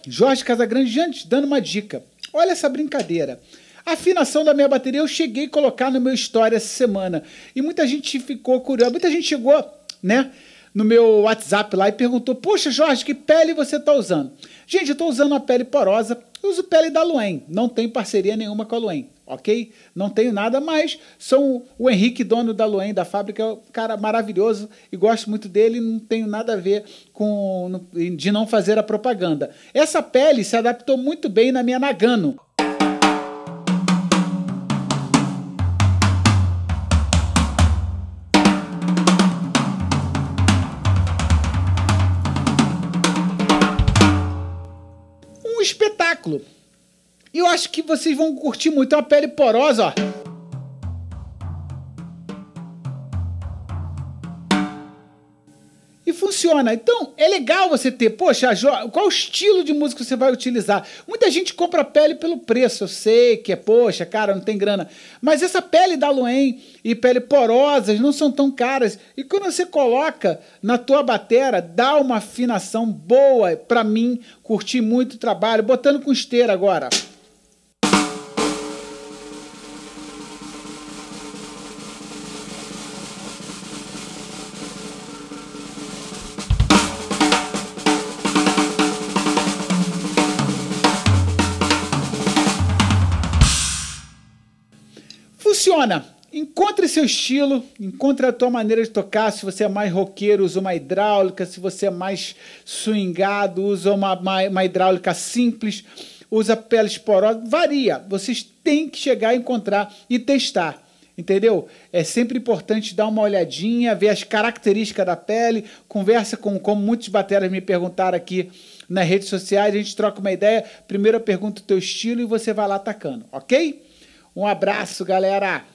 Jorge Casagrande, gente, dando uma dica. Olha essa brincadeira. A afinação da minha bateria eu cheguei a colocar no meu story essa semana. E muita gente ficou curiosa. Muita gente chegou, né, no meu WhatsApp lá e perguntou: poxa, Jorge, que pele você está usando? Gente, eu estou usando uma pele porosa. Eu uso pele da Luem. Não tenho parceria nenhuma com a Luem, ok? Não tenho nada, mas sou o Henrique, dono da Luem, da fábrica, é um cara maravilhoso e gosto muito dele. Não tenho nada a ver com de não fazer a propaganda. Essa pele se adaptou muito bem na minha Nagano. Espetáculo. E eu acho que vocês vão curtir muito. É uma pele porosa, ó. E funciona. Então, é legal você ter, poxa, qual estilo de música você vai utilizar? Muita gente compra a pele pelo preço. Eu sei que é, poxa, cara, não tem grana. Mas essa pele da Luem e pele porosas não são tão caras. E quando você coloca na tua batera, dá uma afinação boa. Pra mim, curti muito o trabalho. Botando com esteira agora. Funciona. Encontre seu estilo, encontre a tua maneira de tocar. Se você é mais roqueiro, usa uma hidráulica. Se você é mais swingado, usa uma hidráulica simples. Usa peles porosas. Varia. Vocês têm que chegar a encontrar e testar. Entendeu? É sempre importante dar uma olhadinha, ver as características da pele. Conversa como muitos bateras me perguntaram aqui nas redes sociais. A gente troca uma ideia. Primeiro eu pergunto o teu estilo e você vai lá atacando, ok? Um abraço, galera!